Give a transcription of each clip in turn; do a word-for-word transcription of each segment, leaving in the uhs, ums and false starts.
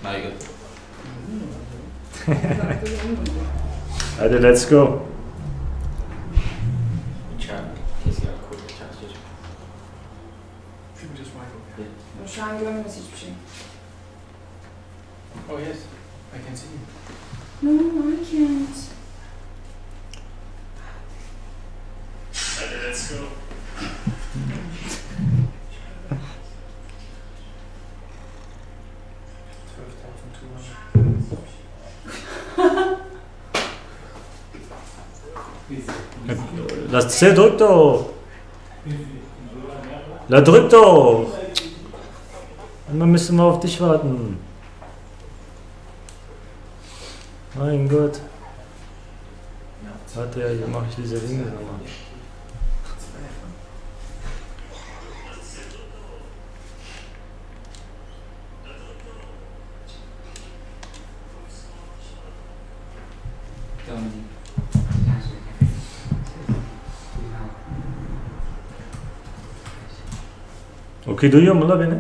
Nein, gut. Alter, let's go. Shine, give me a message, please. Oh yes, I can see you. No, I can't. Alter, let's go. twelve thousand two hundred. Lass C, drück doch. Na, drück doch. Einmal müssen wir auf dich warten. Mein Gott. Warte, ja, wie mache ich diese Dinge nochmal? Okey, duyuyor mu la beni?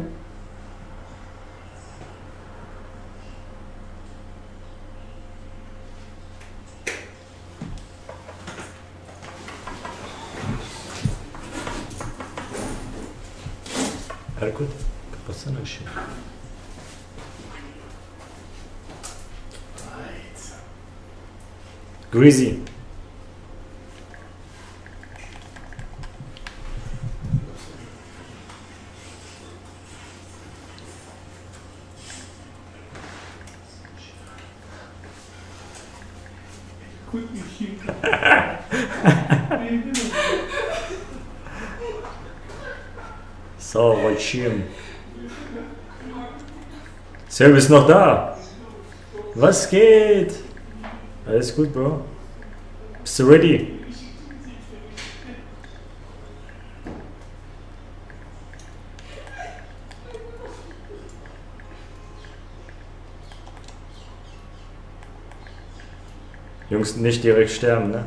Erkut, kapatsana ışığı. Greasy. So, Rollschirm. Servus ist noch da. Was geht? Alles gut, Bro. Bist du ready? Jungs, nicht direkt sterben, ne?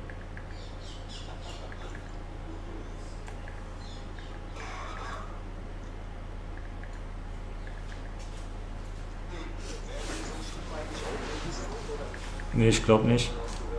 Nee, ich glaube nicht.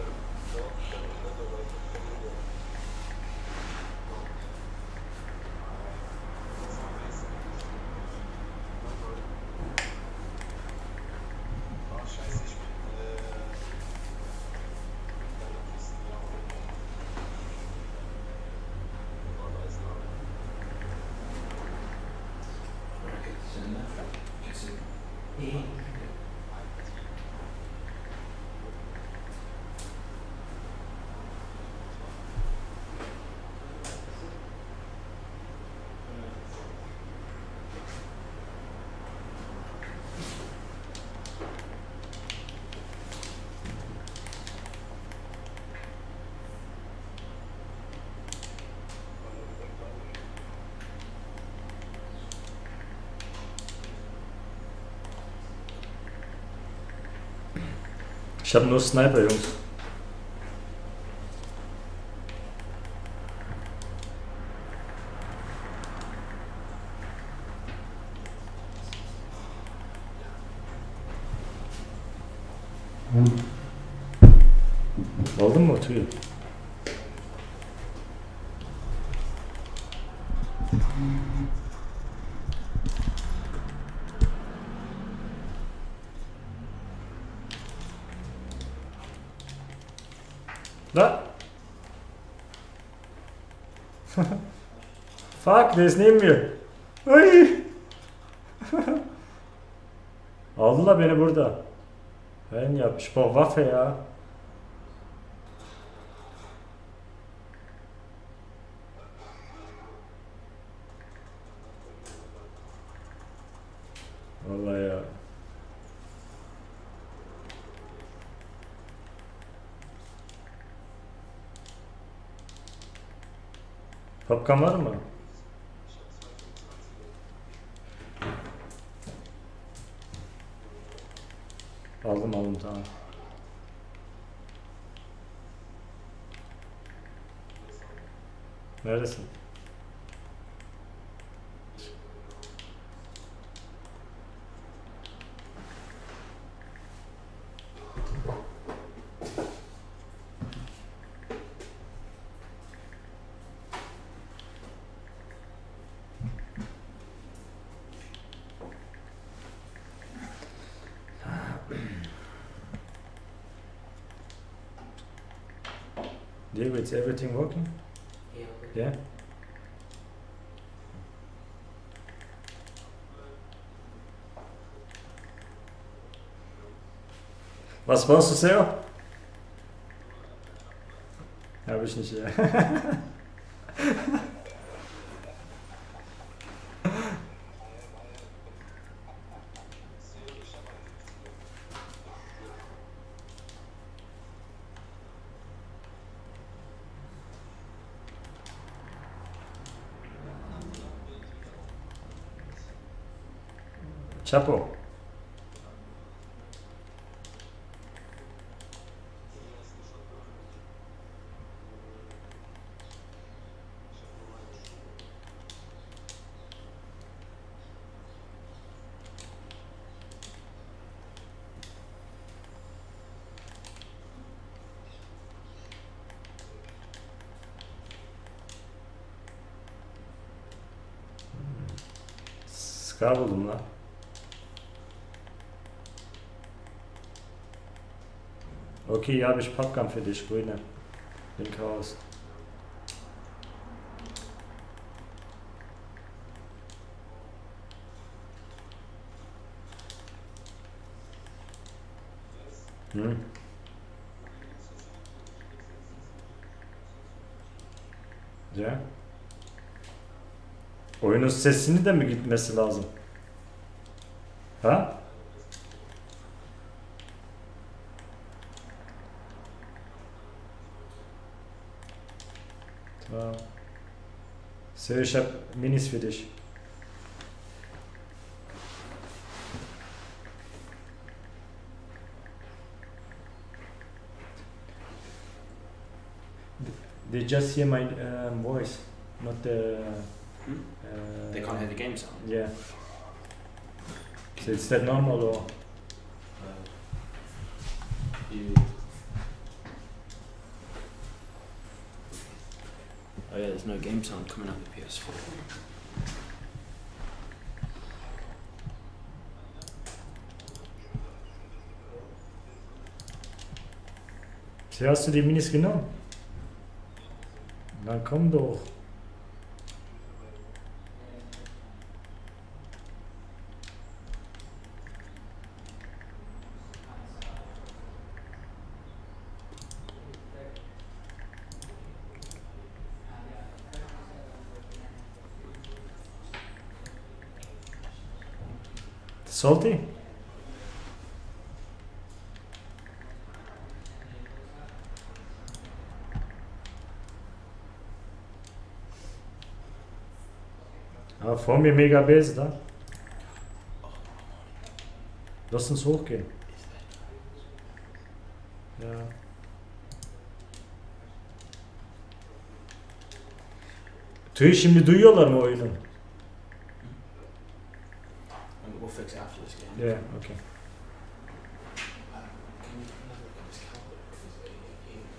Ich habe nur Sniper, Jungs. Aldın mı oturuyor? Da. Fuck, der ist neben mir. Ay. Aldılar beni burada. Ben yapmış. Ich brauch Waffe ya. Vallahi ya. Popkan var mı? Aldım aldım tamam. Neredesin? Diego, it's everything working? Yeah. Yeah? Was brauchst du sehr? Habe ich nicht, ja. Chapo. Ska buldum lan. Okay, hier habe ich Popcorn für dich, grüne. Link raus. Hm. Ya. Oyunun sesini de mi gitmesi lazım? Ha? Tamam. So, ich hab Minis für dich. They just hear my um, voice, not the. Hmm? Uh, They can't hear the game sound. Yeah. So is that normal or? Uh, you. Oh yeah, there's no game sound coming out of the P S four. So, hast du die Minis genommen? Dann komm doch. Salty? Ah, vor mir mega Base da. Lass uns hochgehen. Ja. Tüy şimdi duyuyorlar mı oyunu? And we'll fix it after this game. Yeah, okay. Can you have a look at this cowboy? Because he- he-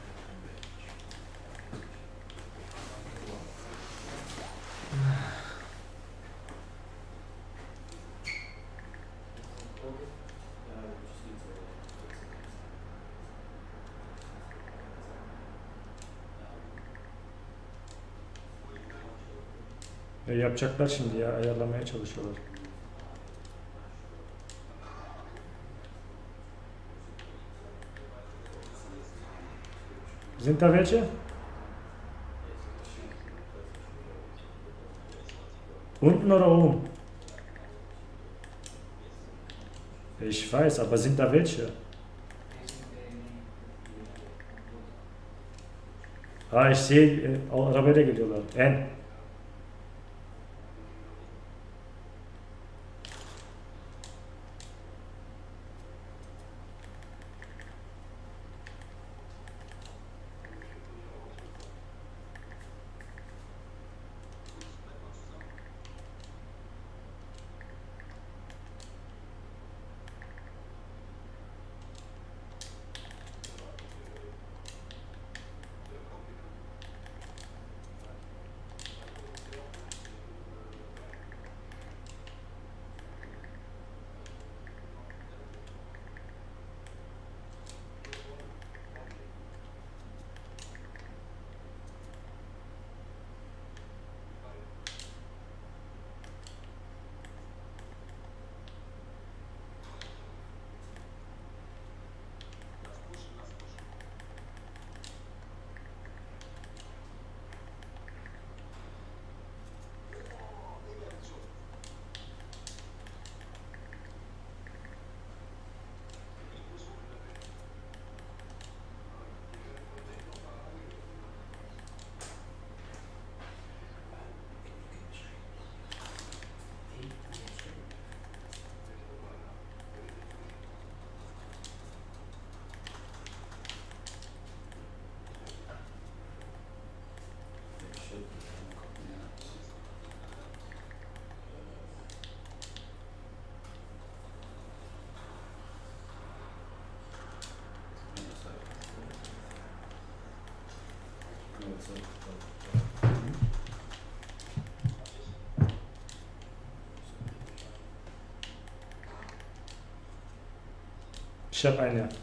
Ya yapacaklar şimdi ya, ayarlamaya çalışıyorlar. Sind da welche? Unten oder oben? Ich weiß, aber sind da welche? Ha ich sehe, e, arabayla geliyorlar. En. Ich hab einen, ja.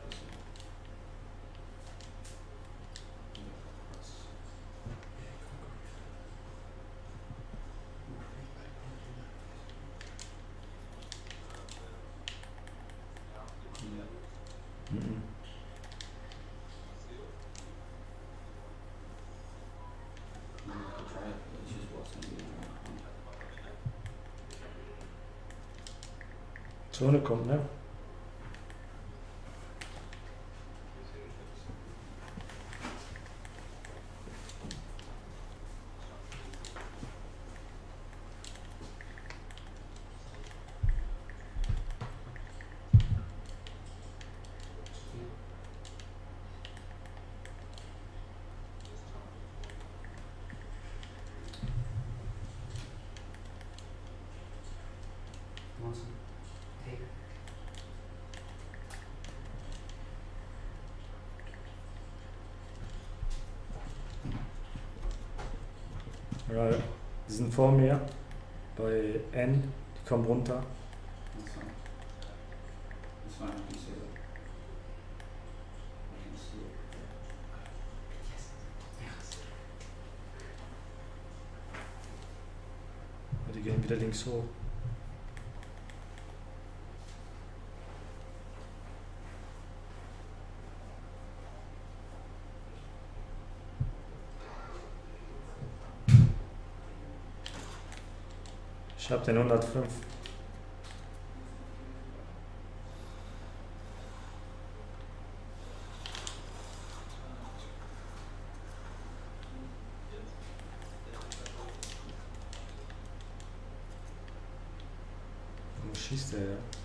Mhm. Zone kommt, ne? Ja, die sind vor mir bei N, die kommen runter. Die gehen wieder links hoch. Ich hab den hundertfünf. Wo schießt der, ja?